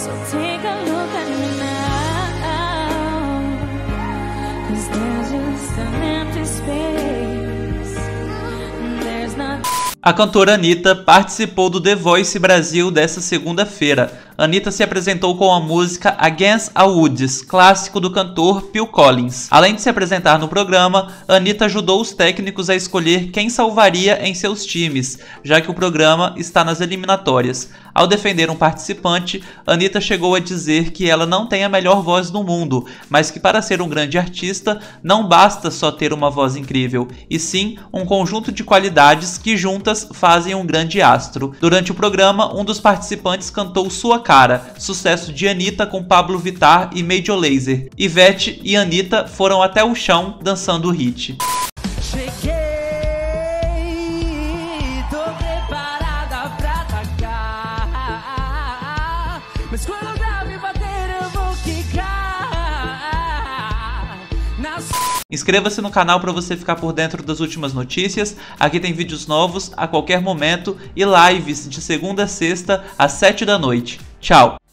So take a look at me now, 'cause there's just an empty space. There's not. A cantora Anitta participou do The Voice Brasil desta segunda-feira. Anitta se apresentou com a música Against All Odds, clássico do cantor Phil Collins. Além de se apresentar no programa, Anitta ajudou os técnicos a escolher quem salvaria em seus times, já que o programa está nas eliminatórias. Ao defender um participante, Anitta chegou a dizer que ela não tem a melhor voz do mundo, mas que para ser um grande artista não basta só ter uma voz incrível, e sim um conjunto de qualidades que juntas fazem um grande astro. Durante o programa, um dos participantes cantou Sua Cara, sucesso de Anitta com Pablo Vittar e Major Lazer. Ivete e Anitta foram até o chão dançando o hit. Cheguei, tô preparada pra atacar, mas quando o grave bater eu vou quicar. Inscreva-se no canal para você ficar por dentro das últimas notícias. Aqui tem vídeos novos a qualquer momento e lives de segunda a sexta às 7 da noite. Tchau!